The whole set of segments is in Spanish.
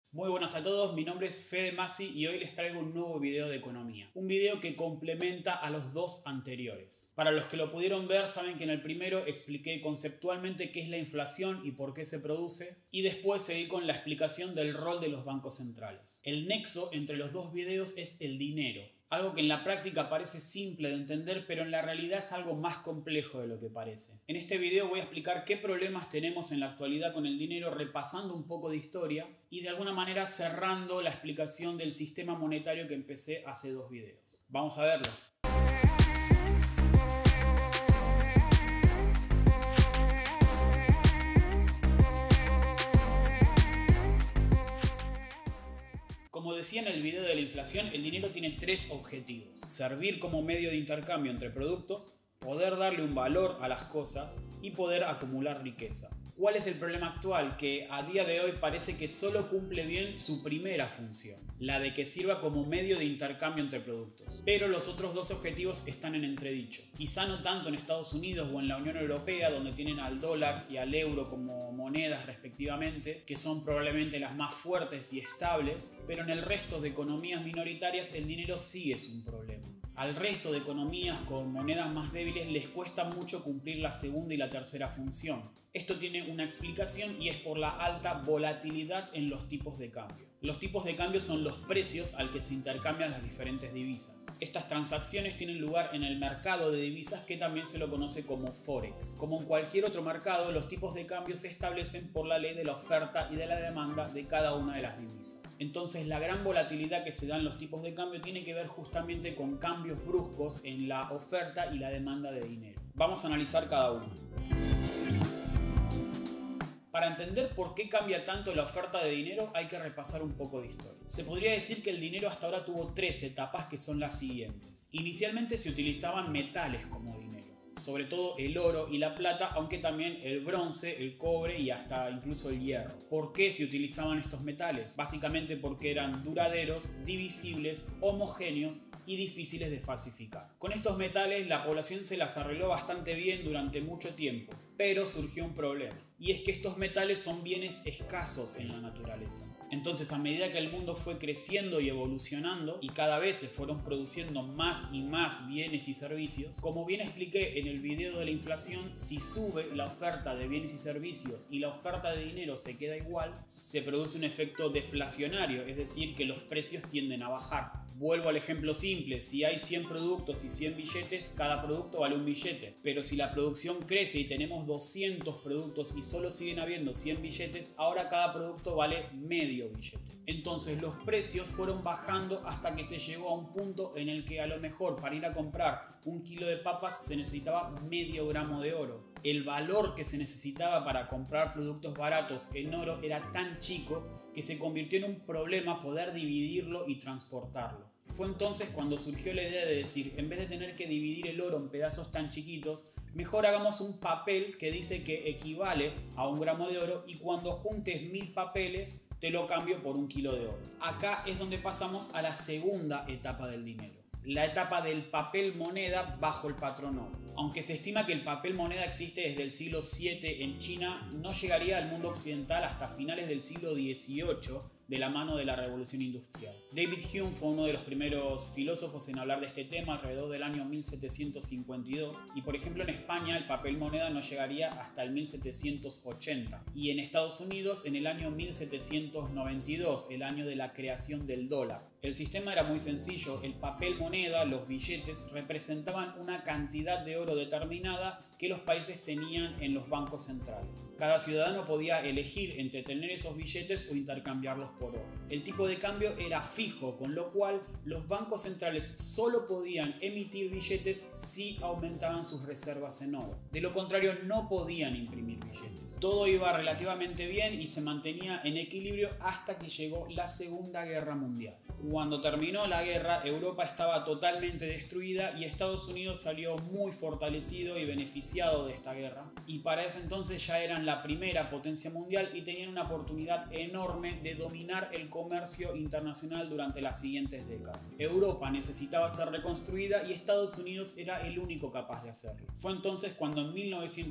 Muy buenas a todos, mi nombre es Fede Masi y hoy les traigo un nuevo video de economía. Un video que complementa a los dos anteriores. Para los que lo pudieron ver saben que en el primero expliqué conceptualmente qué es la inflación y por qué se produce, y después seguí con la explicación del rol de los bancos centrales. El nexo entre los dos videos es el dinero. Algo que en la práctica parece simple de entender, pero en la realidad es algo más complejo de lo que parece. En este video voy a explicar qué problemas tenemos en la actualidad con el dinero, repasando un poco de historia y de alguna manera cerrando la explicación del sistema monetario que empecé hace dos videos. Vamos a verlo. Como decía en el video de la inflación, el dinero tiene tres objetivos: servir como medio de intercambio entre productos, poder darle un valor a las cosas y poder acumular riqueza. ¿Cuál es el problema actual? Que a día de hoy parece que solo cumple bien su primera función, la de que sirva como medio de intercambio entre productos. Pero los otros dos objetivos están en entredicho. Quizá no tanto en Estados Unidos o en la Unión Europea, donde tienen al dólar y al euro como monedas respectivamente, que son probablemente las más fuertes y estables, pero en el resto de economías minoritarias el dinero sí es un problema. Al resto de economías con monedas más débiles les cuesta mucho cumplir la segunda y la tercera función. Esto tiene una explicación y es por la alta volatilidad en los tipos de cambio. Los tipos de cambio son los precios al que se intercambian las diferentes divisas. Estas transacciones tienen lugar en el mercado de divisas, que también se lo conoce como Forex. Como en cualquier otro mercado, los tipos de cambio se establecen por la ley de la oferta y de la demanda de cada una de las divisas. Entonces, la gran volatilidad que se da en los tipos de cambio tiene que ver justamente con cambios bruscos en la oferta y la demanda de dinero. Vamos a analizar cada uno. Para entender por qué cambia tanto la oferta de dinero hay que repasar un poco de historia. Se podría decir que el dinero hasta ahora tuvo tres etapas, que son las siguientes. Inicialmente se utilizaban metales como dinero, sobre todo el oro y la plata, aunque también el bronce, el cobre y hasta incluso el hierro. ¿Por qué se utilizaban estos metales? Básicamente porque eran duraderos, divisibles, homogéneos y difíciles de falsificar. Con estos metales la población se las arregló bastante bien durante mucho tiempo, pero surgió un problema, y es que estos metales son bienes escasos en la naturaleza. Entonces, a medida que el mundo fue creciendo y evolucionando y cada vez se fueron produciendo más y más bienes y servicios, como bien expliqué en el video de la inflación, si sube la oferta de bienes y servicios y la oferta de dinero se queda igual, se produce un efecto deflacionario, es decir, que los precios tienden a bajar. Vuelvo al ejemplo simple: si hay 100 productos y 100 billetes, cada producto vale un billete. Pero si la producción crece y tenemos 200 productos y solo siguen habiendo 100 billetes, ahora cada producto vale medio billete. Entonces los precios fueron bajando hasta que se llegó a un punto en el que a lo mejor para ir a comprar un kilo de papas se necesitaba medio gramo de oro. El valor que se necesitaba para comprar productos baratos en oro era tan chico que se convirtió en un problema poder dividirlo y transportarlo. Fue entonces cuando surgió la idea de decir, en vez de tener que dividir el oro en pedazos tan chiquitos, mejor hagamos un papel que dice que equivale a un gramo de oro, y cuando juntes 1000 papeles te lo cambio por un kilo de oro. Acá es donde pasamos a la segunda etapa del dinero, la etapa del papel moneda bajo el patrón oro. Aunque se estima que el papel moneda existe desde el siglo VII en China, no llegaría al mundo occidental hasta finales del siglo XVIII, de la mano de la Revolución Industrial. David Hume fue uno de los primeros filósofos en hablar de este tema alrededor del año 1752, y por ejemplo en España el papel moneda no llegaría hasta el 1780, y en Estados Unidos en el año 1792, el año de la creación del dólar. El sistema era muy sencillo: el papel moneda, los billetes, representaban una cantidad de oro determinada que los países tenían en los bancos centrales. Cada ciudadano podía elegir entre tener esos billetes o intercambiarlos por oro. El tipo de cambio era fijo, con lo cual los bancos centrales solo podían emitir billetes si aumentaban sus reservas en oro. De lo contrario, no podían imprimir billetes. Todo iba relativamente bien y se mantenía en equilibrio hasta que llegó la Segunda Guerra Mundial. Cuando terminó la guerra, Europa estaba totalmente destruida y Estados Unidos salió muy fortalecido y beneficiado de esta guerra. Y para ese entonces ya eran la primera potencia mundial y tenían una oportunidad enorme de dominar dominar el comercio internacional durante las siguientes décadas. Europa necesitaba ser reconstruida y Estados Unidos era el único capaz de hacerlo. Fue entonces cuando en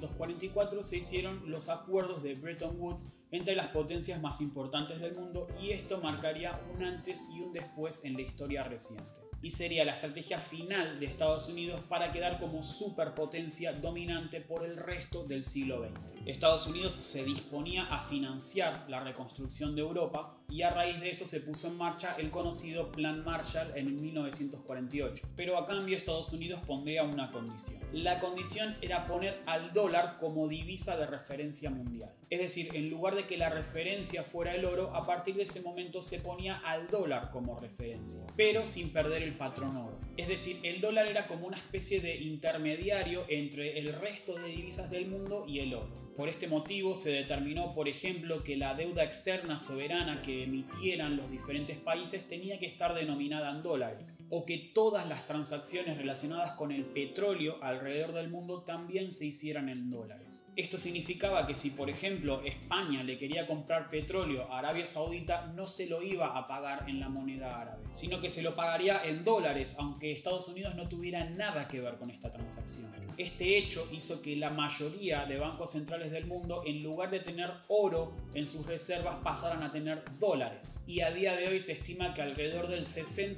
1944 se hicieron los acuerdos de Bretton Woods entre las potencias más importantes del mundo, y esto marcaría un antes y un después en la historia reciente. Y sería la estrategia final de Estados Unidos para quedar como superpotencia dominante por el resto del siglo XX. Estados Unidos se disponía a financiar la reconstrucción de Europa, y a raíz de eso se puso en marcha el conocido Plan Marshall en 1948. Pero a cambio Estados Unidos pondría una condición. La condición era poner al dólar como divisa de referencia mundial. Es decir, en lugar de que la referencia fuera el oro, a partir de ese momento se ponía al dólar como referencia, pero sin perder el patrón oro. Es decir, el dólar era como una especie de intermediario entre el resto de divisas del mundo y el oro. Por este motivo se determinó, por ejemplo, que la deuda externa soberana que emitieran los diferentes países tenía que estar denominada en dólares, o que todas las transacciones relacionadas con el petróleo alrededor del mundo también se hicieran en dólares. Esto significaba que si, por ejemplo, España le quería comprar petróleo a Arabia Saudita, no se lo iba a pagar en la moneda árabe, sino que se lo pagaría en dólares, aunque Estados Unidos no tuviera nada que ver con esta transacción. Este hecho hizo que la mayoría de bancos centrales del mundo, en lugar de tener oro en sus reservas, pasaran a tener dólares. Y a día de hoy se estima que alrededor del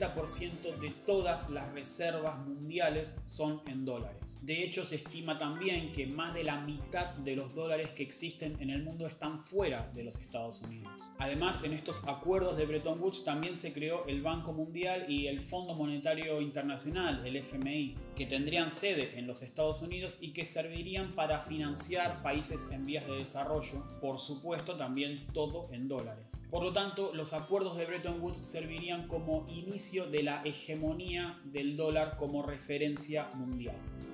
60% de todas las reservas mundiales son en dólares. De hecho, se estima también que más de la mitad de los dólares que existen en el mundo están fuera de los Estados Unidos. Además, en estos acuerdos de Bretton Woods también se creó el Banco Mundial y el Fondo Monetario Internacional, el FMI, que tendrían sede en los Estados Unidos y que servirían para financiar países en vías de desarrollo, por supuesto también todo en dólares. Por lo tanto, los acuerdos de Bretton Woods servirían como inicio de la hegemonía del dólar como referencia mundial.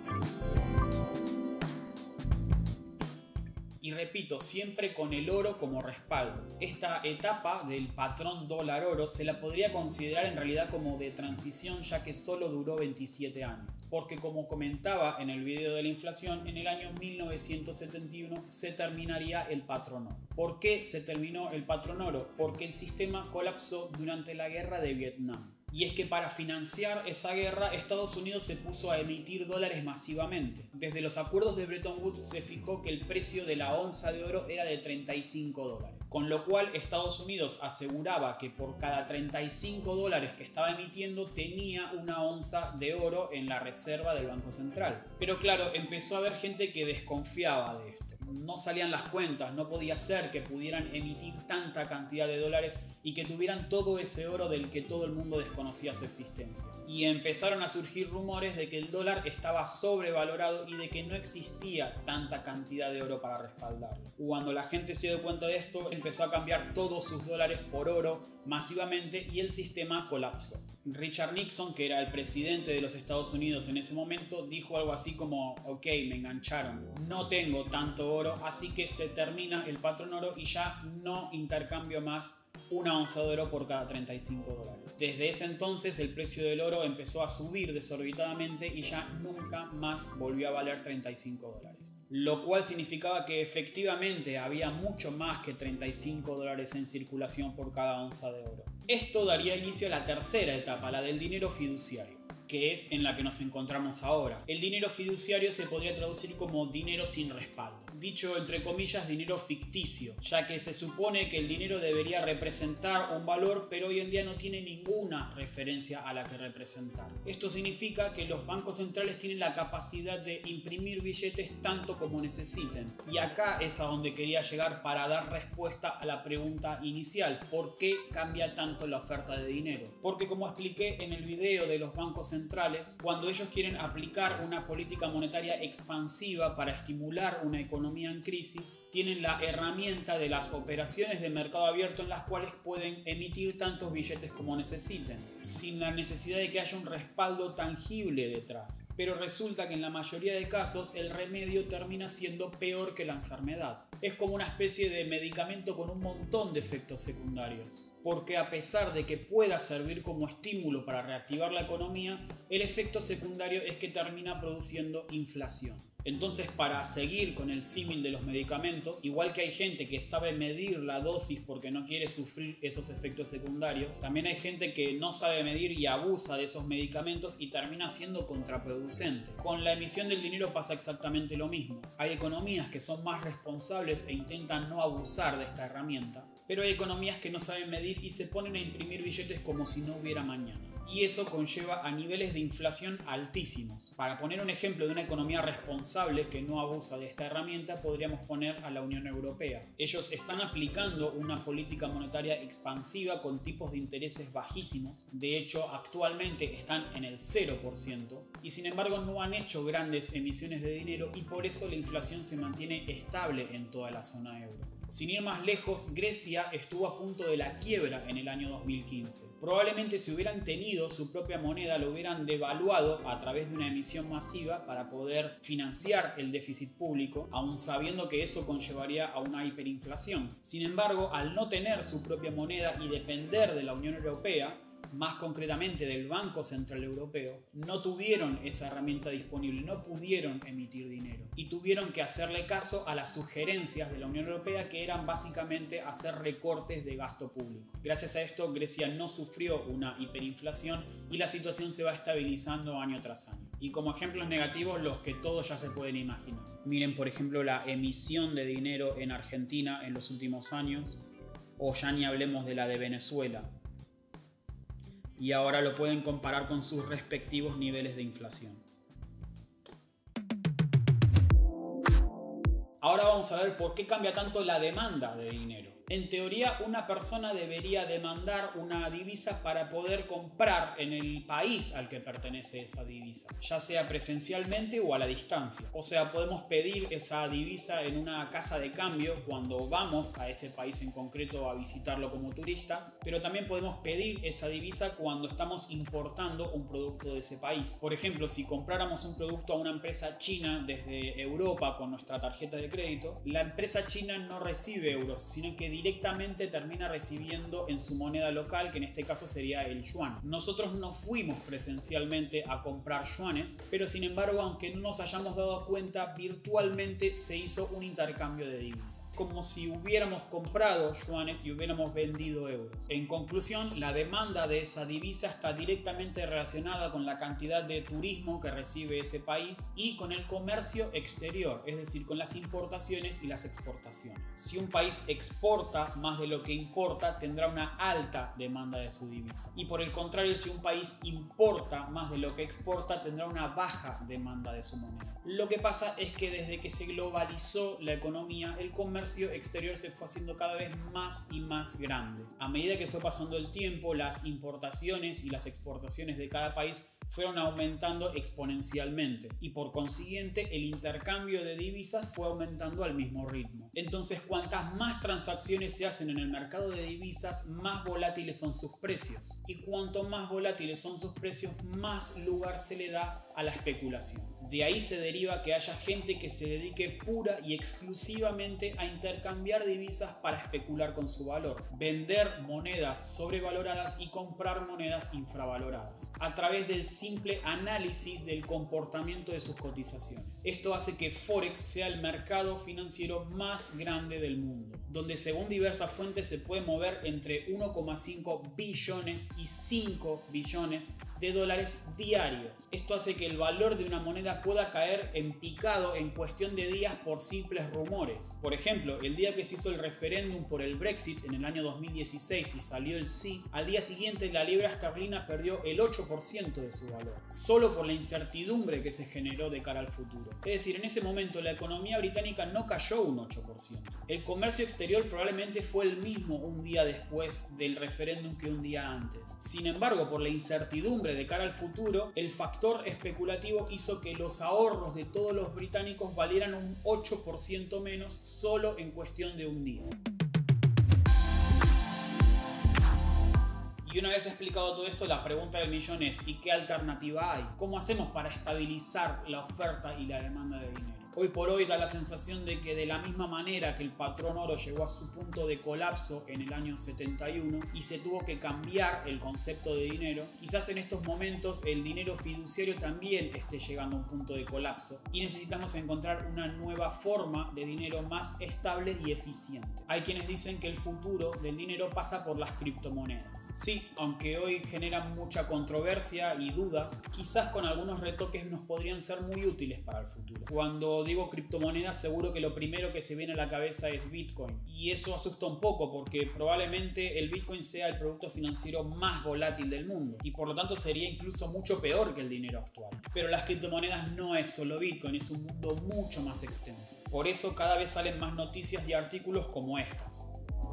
Y repito, siempre con el oro como respaldo. Esta etapa del patrón dólar-oro se la podría considerar en realidad como de transición, ya que solo duró 27 años. Porque como comentaba en el video de la inflación, en el año 1971 se terminaría el patrón oro. ¿Por qué se terminó el patrón oro? Porque el sistema colapsó durante la guerra de Vietnam. Y es que para financiar esa guerra, Estados Unidos se puso a emitir dólares masivamente. Desde los acuerdos de Bretton Woods se fijó que el precio de la onza de oro era de $35. Con lo cual Estados Unidos aseguraba que por cada $35 que estaba emitiendo tenía una onza de oro en la reserva del Banco Central. Pero claro, empezó a haber gente que desconfiaba de esto. No salían las cuentas, no podía ser que pudieran emitir tanta cantidad de dólares y que tuvieran todo ese oro del que todo el mundo desconocía su existencia. Y empezaron a surgir rumores de que el dólar estaba sobrevalorado y de que no existía tanta cantidad de oro para respaldarlo. Cuando la gente se dio cuenta de esto, empezó a cambiar todos sus dólares por oro masivamente y el sistema colapsó. Richard Nixon, que era el presidente de los Estados Unidos en ese momento, dijo algo así como: ok, me engancharon, no tengo tanto oro, así que se termina el patrón oro y ya no intercambio más una onza de oro por cada $35. Desde ese entonces el precio del oro empezó a subir desorbitadamente y ya nunca más volvió a valer $35. Lo cual significaba que efectivamente había mucho más que $35 en circulación por cada onza de oro. Esto daría inicio a la tercera etapa, la del dinero fiduciario, que es en la que nos encontramos ahora. El dinero fiduciario se podría traducir como dinero sin respaldo. Dicho entre comillas, dinero ficticio, ya que se supone que el dinero debería representar un valor, pero hoy en día no tiene ninguna referencia a la que representar. Esto significa que los bancos centrales tienen la capacidad de imprimir billetes tanto como necesiten. Y acá es a donde quería llegar para dar respuesta a la pregunta inicial: ¿por qué cambia tanto la oferta de dinero? Porque, como expliqué en el video de los bancos centrales, cuando ellos quieren aplicar una política monetaria expansiva para estimular una economía en crisis, tienen la herramienta de las operaciones de mercado abierto, en las cuales pueden emitir tantos billetes como necesiten, sin la necesidad de que haya un respaldo tangible detrás. Pero resulta que en la mayoría de casos el remedio termina siendo peor que la enfermedad. Es como una especie de medicamento con un montón de efectos secundarios. Porque a pesar de que pueda servir como estímulo para reactivar la economía, el efecto secundario es que termina produciendo inflación. Entonces, para seguir con el símil de los medicamentos, igual que hay gente que sabe medir la dosis porque no quiere sufrir esos efectos secundarios, también hay gente que no sabe medir y abusa de esos medicamentos y termina siendo contraproducente. Con la emisión del dinero pasa exactamente lo mismo. Hay economías que son más responsables e intentan no abusar de esta herramienta, pero hay economías que no saben medir y se ponen a imprimir billetes como si no hubiera mañana. Y eso conlleva a niveles de inflación altísimos. Para poner un ejemplo de una economía responsable que no abusa de esta herramienta, podríamos poner a la Unión Europea. Ellos están aplicando una política monetaria expansiva con tipos de intereses bajísimos. De hecho, actualmente están en el 0% y sin embargo no han hecho grandes emisiones de dinero y por eso la inflación se mantiene estable en toda la zona euro. Sin ir más lejos, Grecia estuvo a punto de la quiebra en el año 2015. Probablemente si hubieran tenido su propia moneda lo hubieran devaluado a través de una emisión masiva para poder financiar el déficit público, aun sabiendo que eso conllevaría a una hiperinflación. Sin embargo, al no tener su propia moneda y depender de la Unión Europea, más concretamente del Banco Central Europeo, no tuvieron esa herramienta disponible, no pudieron emitir dinero y tuvieron que hacerle caso a las sugerencias de la Unión Europea, que eran básicamente hacer recortes de gasto público. Gracias a esto, Grecia no sufrió una hiperinflación y la situación se va estabilizando año tras año. Y como ejemplos negativos, los que todos ya se pueden imaginar. Miren, por ejemplo, la emisión de dinero en Argentina en los últimos años, o ya ni hablemos de la de Venezuela. Y ahora lo pueden comparar con sus respectivos niveles de inflación. Ahora vamos a ver por qué cambia tanto la demanda de dinero. En teoría, una persona debería demandar una divisa para poder comprar en el país al que pertenece esa divisa, ya sea presencialmente o a la distancia. O sea, podemos pedir esa divisa en una casa de cambio cuando vamos a ese país en concreto a visitarlo como turistas, pero también podemos pedir esa divisa cuando estamos importando un producto de ese país. Por ejemplo, si compráramos un producto a una empresa china desde Europa con nuestra tarjeta de crédito, la empresa china no recibe euros, sino que directamente termina recibiendo en su moneda local, que en este caso sería el yuan. Nosotros no fuimos presencialmente a comprar yuanes, pero sin embargo, aunque no nos hayamos dado cuenta, virtualmente se hizo un intercambio de divisas, como si hubiéramos comprado yuanes y hubiéramos vendido euros. En conclusión, la demanda de esa divisa está directamente relacionada con la cantidad de turismo que recibe ese país y con el comercio exterior, es decir, con las importaciones y las exportaciones. Si un país exporta más de lo que importa, tendrá una alta demanda de su divisa. Y por el contrario, si un país importa más de lo que exporta, tendrá una baja demanda de su moneda. Lo que pasa es que desde que se globalizó la economía, el comercio exterior se fue haciendo cada vez más y más grande. A medida que fue pasando el tiempo, las importaciones y las exportaciones de cada país fueron aumentando exponencialmente y por consiguiente el intercambio de divisas fue aumentando al mismo ritmo. Entonces, cuantas más transacciones se hacen en el mercado de divisas, más volátiles son sus precios, y cuanto más volátiles son sus precios, más lugar se le da a la especulación. De ahí se deriva que haya gente que se dedique pura y exclusivamente a intercambiar divisas para especular con su valor, vender monedas sobrevaloradas y comprar monedas infravaloradas, a través del simple análisis del comportamiento de sus cotizaciones. Esto hace que Forex sea el mercado financiero más grande del mundo, donde según diversas fuentes se puede mover entre 1,5 billones y 5 billones de dólares diarios. Esto hace que el valor de una moneda pueda caer en picado en cuestión de días por simples rumores. Por ejemplo, el día que se hizo el referéndum por el Brexit en el año 2016 y salió el sí, al día siguiente la libra esterlina perdió el 8% de su valor, solo por la incertidumbre que se generó de cara al futuro. Es decir, en ese momento la economía británica no cayó un 8%. El comercio exterior probablemente fue el mismo un día después del referéndum que un día antes. Sin embargo, por la incertidumbre de cara al futuro, el factor especulativo hizo que los ahorros de todos los británicos valieran un 8% menos solo en cuestión de un día. Y una vez explicado todo esto, la pregunta del millón es: ¿y qué alternativa hay? ¿Cómo hacemos para estabilizar la oferta y la demanda de dinero? Hoy por hoy da la sensación de que de la misma manera que el patrón oro llegó a su punto de colapso en el año 71 y se tuvo que cambiar el concepto de dinero, quizás en estos momentos el dinero fiduciario también esté llegando a un punto de colapso y necesitamos encontrar una nueva forma de dinero más estable y eficiente. Hay quienes dicen que el futuro del dinero pasa por las criptomonedas. Sí, aunque hoy generan mucha controversia y dudas, quizás con algunos retoques nos podrían ser muy útiles para el futuro. Cuando digo criptomonedas, seguro que lo primero que se viene a la cabeza es Bitcoin, y eso asusta un poco porque probablemente el Bitcoin sea el producto financiero más volátil del mundo y por lo tanto sería incluso mucho peor que el dinero actual. Pero las criptomonedas no es solo Bitcoin, es un mundo mucho más extenso. Por eso cada vez salen más noticias y artículos como estas.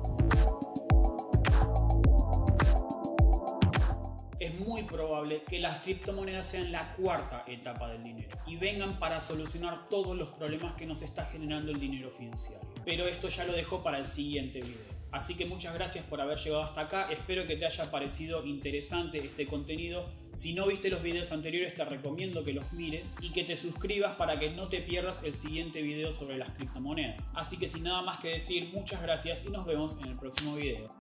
Es muy probable que las criptomonedas sean la cuarta etapa del dinero y vengan para solucionar todos los problemas que nos está generando el dinero fiduciario. Pero esto ya lo dejo para el siguiente video. Así que muchas gracias por haber llegado hasta acá, espero que te haya parecido interesante este contenido. Si no viste los videos anteriores te recomiendo que los mires y que te suscribas para que no te pierdas el siguiente video sobre las criptomonedas. Así que sin nada más que decir, muchas gracias y nos vemos en el próximo video.